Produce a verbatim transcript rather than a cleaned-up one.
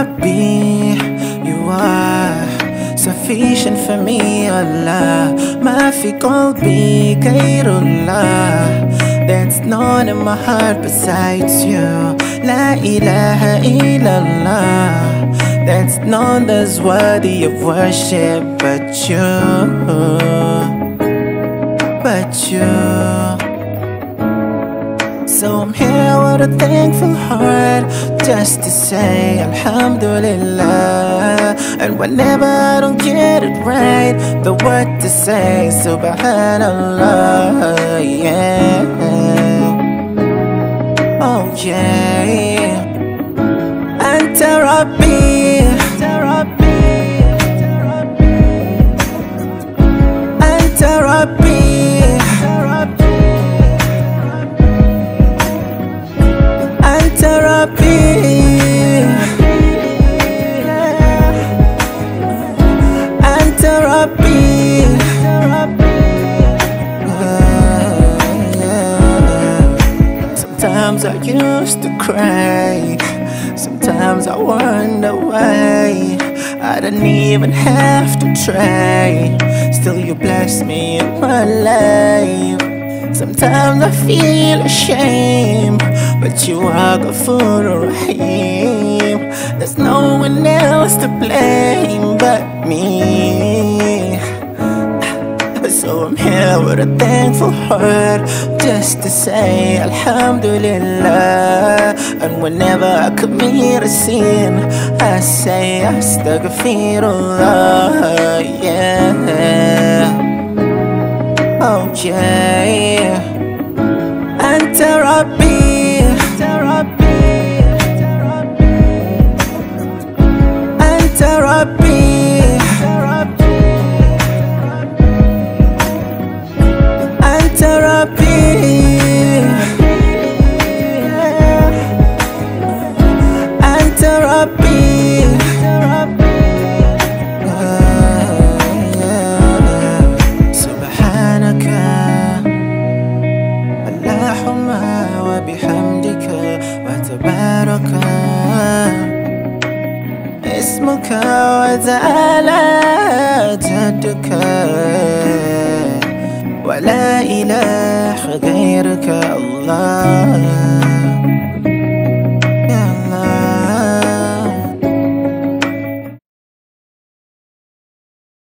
Rabbi, you are sufficient for me, Allah. Ma fi qalbi ghayrullah. There's none in my heart besides you. La ilaha illallah. There's none that's worthy of worship but you, but you. So I'm here with a thankful heart, just to say Alhamdulillah. And whenever I don't get it right, the word to say is Subhanallah, yeah. Oh yeah. Anta Rabbi, Anta Rabbi, Anta Rabbi, Anta Rabbi, Anta Rabbi. Sometimes I used to cry, sometimes I wonder why I didn't even have to try. Still you bless me in my life. Sometimes I feel ashamed, but you are Ghafur Rahim. There's no one else to blame but me. So I'm here with a thankful heart, just to say Alhamdulillah. And whenever I commit a sin, I say Astaghfirullah, yeah. Oh yeah. Anta Rabbi, Anta Rabbi, Anta Rabbi, Anta Rabbi, Anta Rabbi. Subhanaka Allahumma wa bihamdika wa tabaraka ismuka wa ta'ala jadduka. ولا إله غيرك الله.